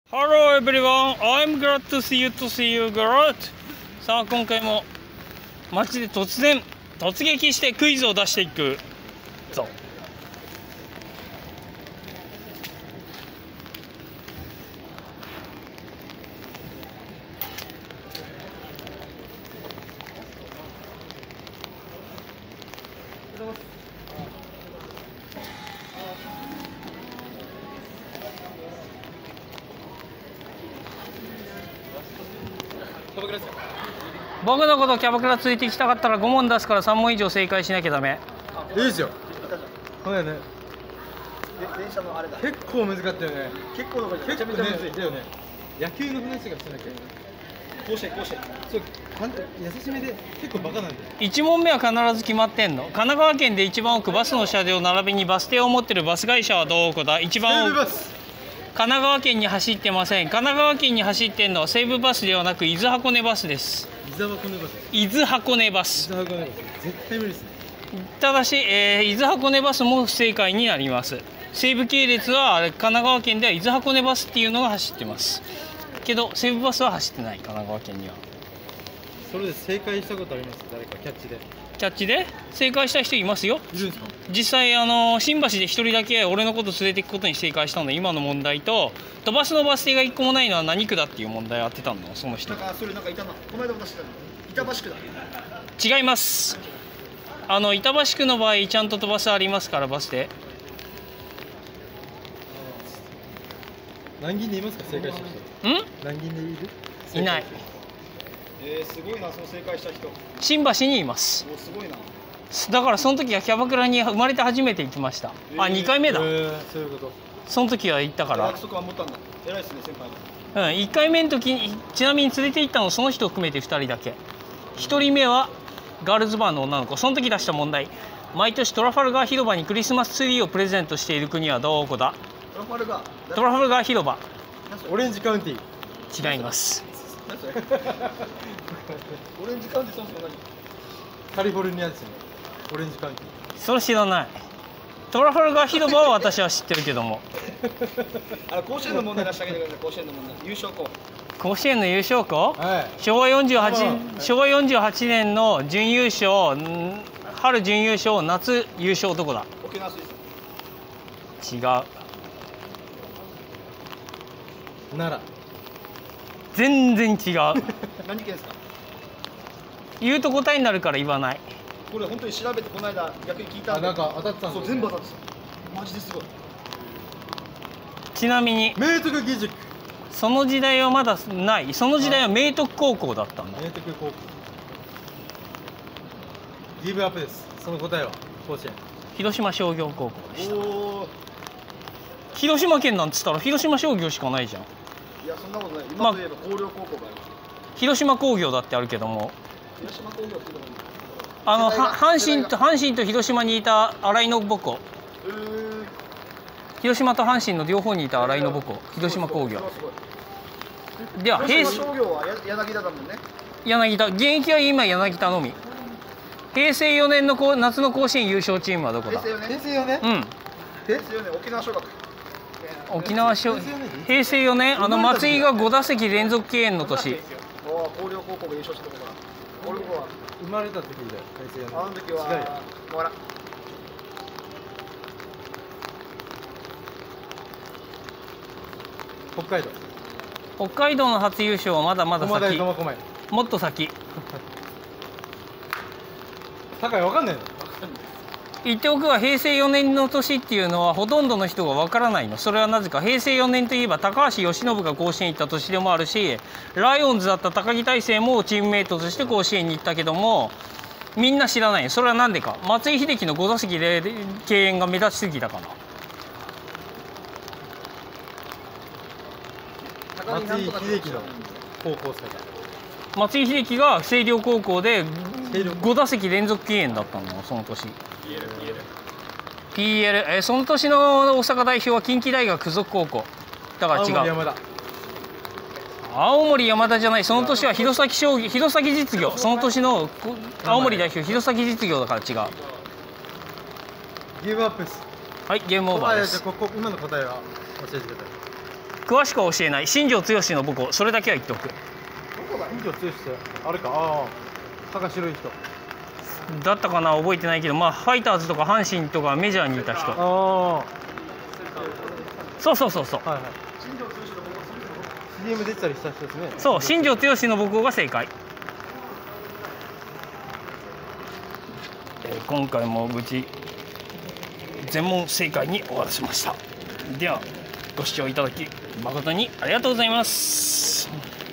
Hello everyone, I'm glad to see you glad. さあ今回も街で突撃してクイズを出していくぞ。僕のことキャバクラついてきたかったら5問出すから3問以上正解しなきゃダメ。 いいですよ。そうだよね。 電車のあれだ。 結構難かったよね。 結構めちゃめちゃむずい。 だよね。野球の話がしてなきゃ。 甲子園。 そう、優しめで結構バカなんだよ。 1問目は必ず決まってんの。神奈川県で一番多くバスの車両並びにバス停を持ってるバス会社はどこだ？一番多く。 バス。 神奈川県に走ってません。神奈川県に走ってんのは西武バスではなく伊豆箱根バスです。 伊豆箱根バス。 伊豆箱根バス。 絶対無理ですね。 ただし、伊豆箱根バスも不正解になります。西武系列は神奈川県では伊豆箱根バスっていうのが走ってますけど、西武バスは走ってない。神奈川県には。 それで正解したことあります？誰かキャッチで。 キャッチで正解した人いますよ。 いるんですか？ 実際新橋で1人だけ俺のこと連れていくことに正解したので、今の問題と飛ばすのバス停が1個もないのは何区だっていう問題を当てたのその人。 それなんかいたな。この間も出したの。板橋区だ。 違います。板橋区の場合ちゃんと飛ばすありますから、バス停。 何人でいますか？正解した人。何人でいる？ いない。 すごいな、その正解した人。 新橋にいます。 すごいな。 だからその時はキャバクラに生まれて初めて行きました。2回目だ。 そういうこと。 その時は行ったから。 約束は持ったんだ。偉いですね、先輩。 1回目の時にちなみに連れて行ったのその人を含めて2人だけ。1人目はガールズバーの女の子。その時出した問題。毎年トラファルガー広場にクリスマスツリーをプレゼントしている国はどこだ？ トラファルガー。 トラファルガー広場。 オレンジカウンティー。 違います。 オレンジカウンティー、そもそも何？ カリフォルニアですよね。オレンジカウンティー。 それ知らない。トラファルガー広場は私は知ってるけども。 甲子園の問題出してあげてください。甲子園の問題。優勝校。 甲子園の優勝校、 はい、 昭和48年の準優勝、春準優勝、夏優勝どこだ？ 沖縄水産。 違う。 奈良。 全然違う。 何県ですか？ 言うと答えになるから言わない。 これ本当に調べてこの間逆に聞いたんで。 なんか当たってたんですよ。 そう、全部当たってた。マジですごい。 ちなみに明徳義塾。 その時代はまだない。その時代は明徳高校だったんだ。 明徳高校。ギブアップです。その答えは甲子園。 広島商業高校でした。広島県なんつったら広島商業しかないじゃん。 いや、そんなことない。今といえば広陵高校がある。 広島工業だってあるけども、 広島工業っていうのも阪神と広島にいた新井信子。広島と阪神の両方にいた新井信子。広島工業では、 広島商業は柳田だもんね。 柳田、現役は今柳田のみ。平成4年の夏の甲子園優勝チームはどこだ？ 平成 4年。 平成4年、沖縄尚学。 沖縄尚学。平成4年、松井が5打席連続敬遠の年。 広陵高校が優勝したところ。俺は生まれた時だよ。平成4年。 あの時はもう北海道の初優勝はまだまだ先。もっと先。 高い、わかんないの？ 言っておくが、平成4年の年っていうのはほとんどの人がわからないの。それはなぜか、平成4年といえば高橋由伸が甲子園行った年でもあるし、ライオンズだった高木大誠もチームメイトとして甲子園に行ったけども、みんな知らない。それはなんでか。松井秀喜の5打席で敬遠が目立ちすぎたから。 松井秀喜の高校生だ。 松井秀喜が星稜高校で5打席連続敬遠だったのその年。PL、その年の大阪代表は近畿大学附属高校だから違う。青森山田じゃない。その年は弘前実業。その年の青森代表弘前実業だから違う。 ギブアップです。 はい、ゲームオーバーです。 今の答えは教えてください。 詳しくは教えない。新庄剛志の母校、それだけは言っておく。 新庄剛志ってあれか、ああ歯が白い人だったかな、覚えてないけど、まあファイターズとか阪神とかメジャーにいた人。 ああそうそうそうそう、 はいはい、CM 出てたりした人ですね。 そう、新庄剛志の母校が正解。今回も無事全問正解に終わらせました。ではご視聴いただき誠にありがとうございます。